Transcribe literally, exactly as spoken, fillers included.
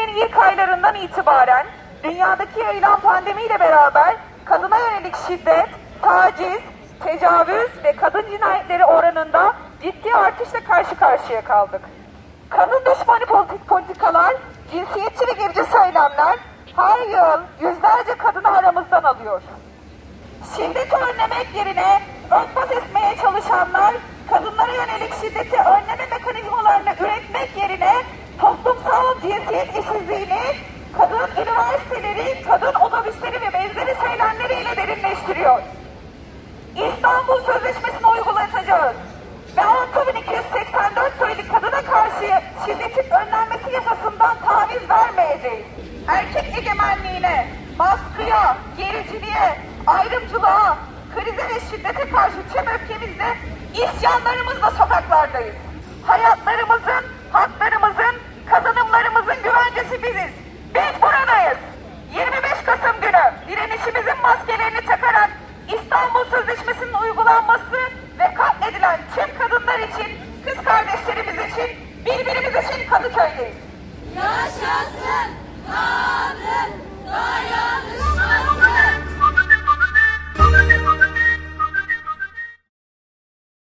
pandeminin ilk aylarından itibaren dünyadaki yayılan pandemiyle beraber kadına yönelik şiddet, taciz, tecavüz ve kadın cinayetleri oranında ciddi artışla karşı karşıya kaldık. Kadın düşmanı politik politikalar, cinsiyetçi ve gerici söylemler her yıl yüzlerce kadını aramızdan alıyor. Şiddeti önlemek yerine örtbas etmeye çalışanlar, kadınlara yönelik şiddeti önleme mekanizmalarını üretmek yerine toplumsal cinsiyet eşitsizliğini kadın üniversiteleri, kadın otobüsleri ve benzeri söylemleriyle derinleştiriyor. İstanbul Sözleşmesi'ni uygulatacağız ve altı bin iki yüz seksen dört sayılı kadına karşı şiddetin önlenmesi yasasından taviz vermeyeceğiz. Erkek egemenliğine, baskıya, gericiliğe, ayrımcılığa, krize ve şiddete karşı tüm öfkemizle, isyanlarımızla sokaklardayız. Hayatlarımızın, haklarımızın, kazanımlarımızın güvencesi biziz. Biz buradayız. yirmi beş Kasım günü direnişimizin maskelerini takarak İstanbul Sözleşmesi'nin uygulanması ve katledilen tüm kadınlar için, kız kardeşlerimiz için, birbirimiz için Kadıköy'deyiz. Yaşa!